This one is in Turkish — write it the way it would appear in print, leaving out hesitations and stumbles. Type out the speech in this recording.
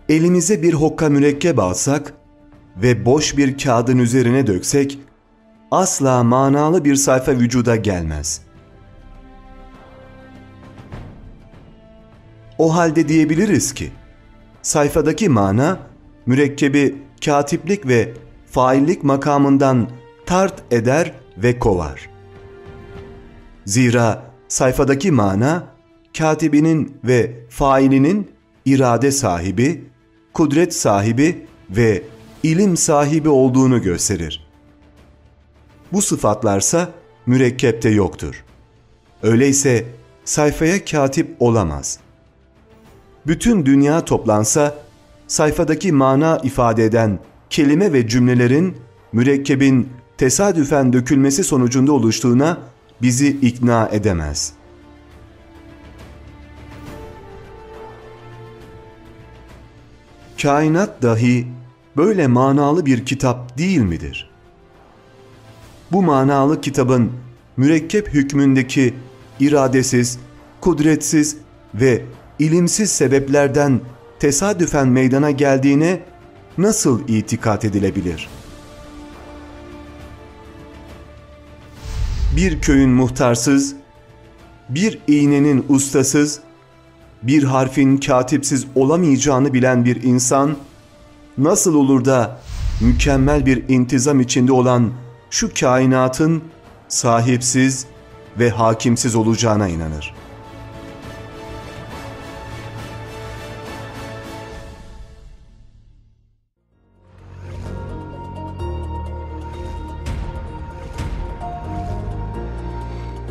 elimize bir hokka mürekkep alsak ve boş bir kağıdın üzerine döksek, asla manalı bir sayfa vücuda gelmez. O halde diyebiliriz ki, sayfadaki mana, mürekkebi katiplik ve faillik makamından tart eder ve kovar. Zira sayfadaki mana, katibinin ve failinin irade sahibi, kudret sahibi ve ilim sahibi olduğunu gösterir. Bu sıfatlarsa mürekkepte yoktur. Öyleyse sayfaya katip olamaz. Bütün dünya toplansa, sayfadaki mana ifade eden kelime ve cümlelerin mürekkebin tesadüfen dökülmesi sonucunda oluştuğuna bizi ikna edemez. Kainat dahi böyle manalı bir kitap değil midir? Bu manalı kitabın mürekkep hükmündeki iradesiz, kudretsiz ve ilimsiz sebeplerden tesadüfen meydana geldiğine nasıl itikat edilebilir? Bir köyün muhtarsız, bir iğnenin ustasız, bir harfin katipsiz olamayacağını bilen bir insan, nasıl olur da mükemmel bir intizam içinde olan şu kainatın sahipsiz ve hakimsiz olacağına inanır?